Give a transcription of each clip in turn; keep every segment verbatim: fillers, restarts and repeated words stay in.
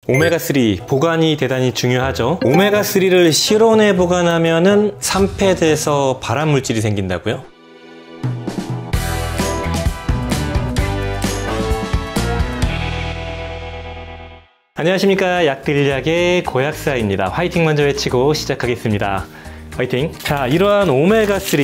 오메가삼 보관이 대단히 중요하죠. 오메가삼을 실온에 보관하면은 산패돼서 발암물질이 생긴다고요? 안녕하십니까, 약들약의 고약사입니다. 화이팅 먼저 외치고 시작하겠습니다. 화이팅! 자, 이러한 오메가삼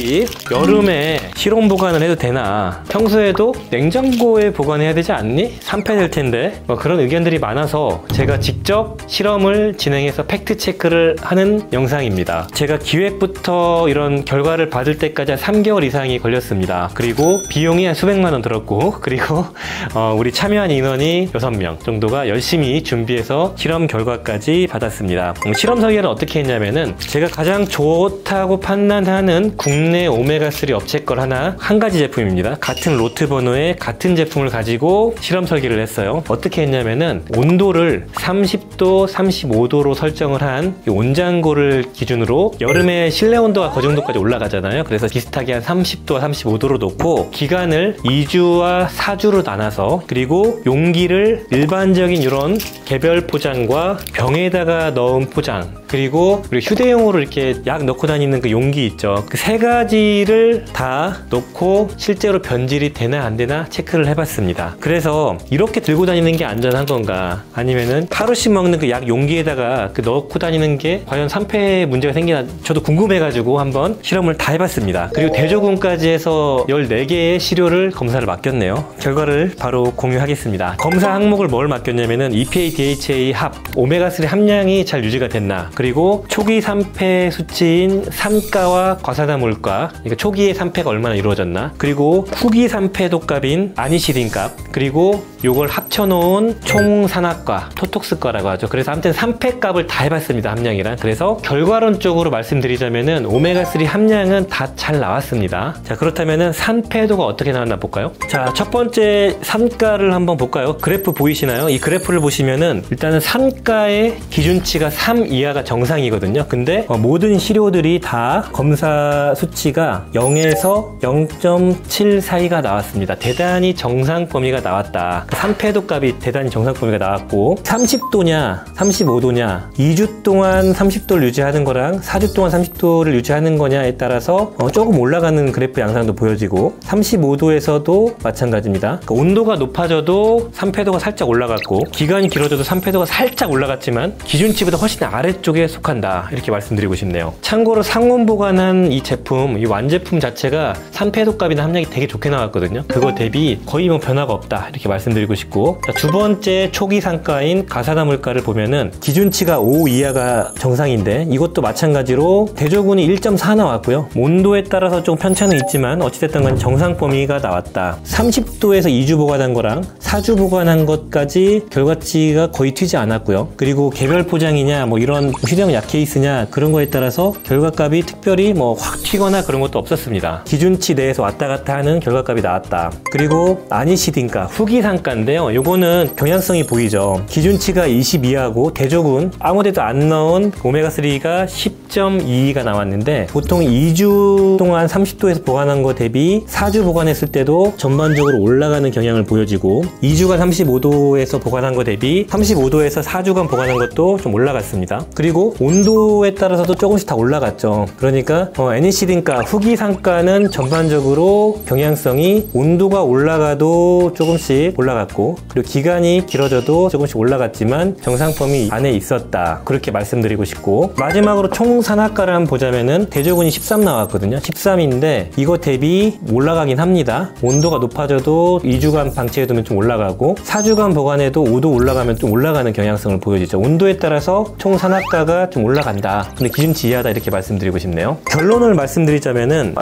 여름에 실온 보관을 해도 되나? 평소에도 냉장고에 보관해야 되지 않니? 산패될 텐데. 뭐 그런 의견들이 많아서 제가 직접 실험을 진행해서 팩트 체크를 하는 영상입니다. 제가 기획부터 이런 결과를 받을 때까지 한 삼 개월 이상이 걸렸습니다. 그리고 비용이 한 수백만 원 들었고, 그리고 어, 우리 참여한 인원이 여섯 명 정도가 열심히 준비해서 실험 결과까지 받았습니다. 음, 실험 설계는 어떻게 했냐면은 제가 가장 좋은 좋다고 판단하는 국내 오메가삼 업체 걸 하나 한 가지 제품입니다. 같은 로트 번호의 같은 제품을 가지고 실험 설계를 했어요. 어떻게 했냐면은 온도를 삼십 도, 삼십오 도로 설정을 한 온장고를 기준으로, 여름에 실내 온도가 그 정도까지 올라가잖아요. 그래서 비슷하게 한 삼십 도와 삼십오 도로 놓고 기간을 이 주와 사 주로 나눠서, 그리고 용기를 일반적인 이런 개별 포장과 병에다가 넣은 포장, 그리고 휴대용으로 이렇게 약 넣고 다니는 그 용기 있죠. 그 세 가지를 다 넣고 실제로 변질이 되나 안 되나 체크를 해봤습니다. 그래서 이렇게 들고 다니는 게 안전한 건가, 아니면은 하루씩 먹는 그 약 용기에다가 그 넣고 다니는 게 과연 산패에 문제가 생기나, 저도 궁금해가지고 한번 실험을 다 해봤습니다. 그리고 대조군까지 해서 열네 개의 시료를 검사를 맡겼네요. 결과를 바로 공유하겠습니다. 검사 항목을 뭘 맡겼냐면은 이피에이, 디에이치에이 합, 오메가삼 함량이 잘 유지가 됐나, 그리고 초기 산패 수치인 산가와 과산화물가, 그러니까 초기의 산패가 얼마나 이루어졌나, 그리고 후기 산패도 값인 아니시딘 값, 그리고 요걸 합쳐놓은 총산화가, 토톡스가라고 하죠. 그래서 아무튼 산패 값을 다 해봤습니다, 함량이랑. 그래서 결과론적으로 말씀드리자면은 오메가삼 함량은 다 잘 나왔습니다. 자, 그렇다면은 산패도가 어떻게 나왔나 볼까요? 자, 첫 번째 산가를 한번 볼까요? 그래프 보이시나요? 이 그래프를 보시면은 일단은 산가의 기준치가 삼 이하가 정상이거든요. 근데 어, 모든 시료들이 다 검사 수치가 영에서 영 점 칠 사이가 나왔습니다. 대단히 정상 범위가 나왔다. 산패도 값이 대단히 정상 범위가 나왔고, 삼십 도냐 삼십오 도냐, 이 주 동안 삼십 도를 유지하는 거랑 사 주 동안 삼십 도를 유지하는 거냐에 따라서 어, 조금 올라가는 그래프 양상도 보여지고, 삼십오 도에서도 마찬가지입니다. 그러니까 온도가 높아져도 산패도가 살짝 올라갔고, 기간이 길어져도 산패도가 살짝 올라갔지만 기준치보다 훨씬 아래쪽에 속한다, 이렇게 말씀드리고 싶네요. 참고로 상온 보관한 이 제품, 이 완제품 자체가 산패도 값이나 함량이 되게 좋게 나왔거든요. 그거 대비 거의 뭐 변화가 없다, 이렇게 말씀드리고 싶고, 자, 두 번째 초기 산가인 가산화물가를 보면은 기준치가 오 이하가 정상인데, 이것도 마찬가지로 대조군이 일 점 사 나왔고요. 온도에 따라서 좀 편차는 있지만 어찌됐든 간 정상 범위가 나왔다. 삼십 도에서 이 주 보관한 거랑 사 주 보관한 것까지 결과치가 거의 튀지 않았고요. 그리고 개별 포장이냐, 뭐 이런 휴대용 약 케이스냐, 그런 거에 따라서 결과값이 특별히 뭐 확 튀거나 그런 것도 없었습니다. 기준치 내에서 왔다 갔다 하는 결과값이 나왔다. 그리고 아니시딘가, 후기 산가인데요. 요거는 경향성이 보이죠. 기준치가 이십 이하고 대조군 아무데도 안 넣은 오메가삼가 십 점 이가 나왔는데, 보통 이 주 동안 삼십 도에서 보관한 거 대비 사 주 보관했을 때도 전반적으로 올라가는 경향을 보여지고, 이 주간 삼십오 도에서 보관한 거 대비 삼십오 도에서 사 주간 보관한 것도 좀 올라갔습니다. 그리고 온도에 따라서도 조금씩 다 올라갔죠. 그러니까 어, 애니시딘가, 후기 산가는 전반적으로 경향성이 온도가 올라가도 조금씩 올라갔고, 그리고 기간이 길어져도 조금씩 올라갔지만 정상 범위 안에 있었다, 그렇게 말씀드리고 싶고, 마지막으로 총 산화가를 한번 보자면은 대조군이 십삼 나왔거든요. 십삼인데 이거 대비 올라가긴 합니다. 온도가 높아져도 이 주간 방치해두면 좀 올라가고, 사 주간 보관해도 오 도 올라가면 좀 올라가는 경향성을 보여주죠. 온도에 따라서 총 산화가가 좀 올라간다, 근데 기준치 이하다, 이렇게 말씀드리고 싶네요. 결론을 말씀드리자면은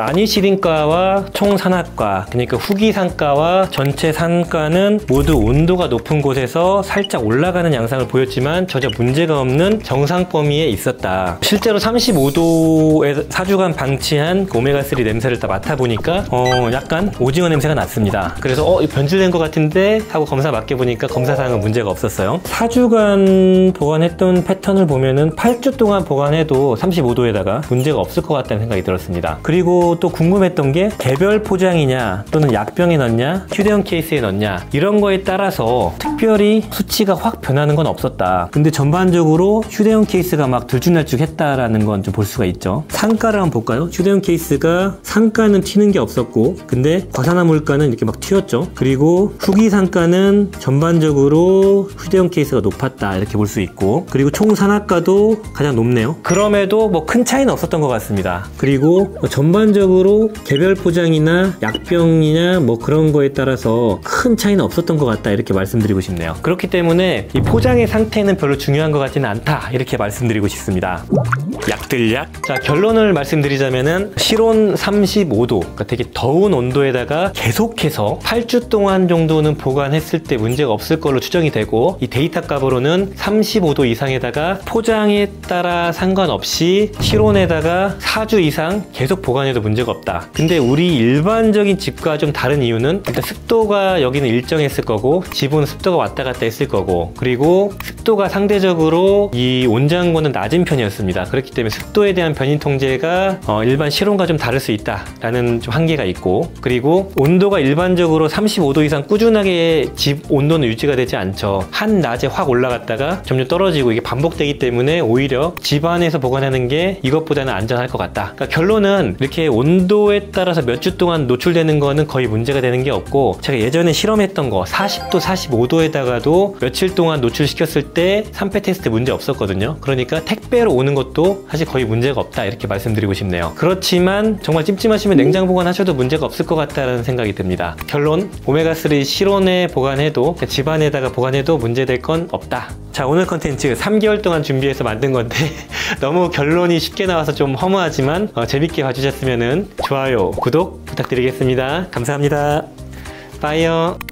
아니시딘가와 총 산화가, 그러니까 후기 산가와 전체 산가는 모두 온도가 높은 곳에서 살짝 올라가는 양상을 보였지만 전혀 문제가 없는 정상 범위에 있었다. 실제로 삼십오 도에 사 주간 방치한 오메가삼 냄새를 다 맡아보니까 어 약간 오징어 냄새가 났습니다. 그래서 어 변질된 것 같은데 하고 검사 맡겨보니까 검사사항은 문제가 없었어요. 사 주간 보관했던 패턴을 보면은 한 팔 주 동안 보관해도 삼십오 도에다가 문제가 없을 것 같다는 생각이 들었습니다. 그리고 또 궁금했던 게 개별 포장이냐 또는 약병에 넣냐 휴대용 케이스에 넣냐 이런 거에 따라서 특별히 수치가 확 변하는 건 없었다. 근데 전반적으로 휴대용 케이스가 막 들쭉날쭉했다라는 건 좀 볼 수가 있죠. 상가를 한번 볼까요? 휴대용 케이스가 상가는 튀는 게 없었고 근데 과산화물가는 이렇게 막 튀었죠. 그리고 후기 상가는 전반적으로 휴대용 케이스가 높았다 이렇게 볼 수 있고 그리고 총 산화가도 가장 높네요. 그럼에도 뭐 큰 차이는 없었던 것 같습니다. 그리고 뭐 전반적으로 개별 포장이나 약병이냐 뭐 그런 거에 따라서 큰 차이는 없었던 것 같다 이렇게 말씀드리고 싶네요. 그렇기 때문에 이 포장의 상태는 별로 중요한 것 같지는 않다 이렇게 말씀드리고 싶습니다. 약들약. 자, 결론을 말씀드리자면은 실온 삼십오 도 그러니까 되게 더운 온도에다가 계속해서 팔 주 동안 정도는 보관했을 때 문제가 없을 걸로 추정이 되고 이 데이터 값으로는 삼십오 도 이상에다가 포장에 따라 상관없이 실온에다가 사 주 이상 계속 보관해도 문제가 없다. 근데 우리 일반적인 집과 좀 다른 이유는 일단 습도가 여기는 일정했을 거고 집은 습도가 왔다 갔다 했을 거고 그리고 습도가 상대적으로 이 온장고는 낮은 편이었습니다. 그렇기 때문에 습도에 대한 변이 통제가 어 일반 실온과 좀 다를 수 있다라는 좀 한계가 있고 그리고 온도가 일반적으로 삼십오 도 이상 꾸준하게 집 온도는 유지가 되지 않죠. 한낮에 확 올라갔다가 점점 떨어지고 이게 반복되기 때문에 오히려 집 안에서 보관하는 게 이것보다는 안전할 것 같다. 그러니까 결론은 이렇게 온도에 따라서 몇 주 동안 노출되는 거는 거의 문제가 되는 게 없고 제가 예전에 실험했던 거 사십 도, 사십오 도에다가도 며칠 동안 노출시켰을 때 산패 테스트 문제 없었거든요. 그러니까 택배로 오는 것도 사실 거의 문제가 없다 이렇게 말씀드리고 싶네요. 그렇지만 정말 찜찜하시면 냉장 보관하셔도 문제가 없을 것 같다는 생각이 듭니다. 결론, 오메가삼 실온에 보관해도 집안에다가 보관해도 문제될 건 없다. 자, 오늘 컨텐츠 삼 개월 동안 준비해서 만든 건데 너무 결론이 쉽게 나와서 좀 허무하지만 어, 재밌게 봐주셨으면 좋아요, 구독 부탁드리겠습니다. 감사합니다. 빠이요.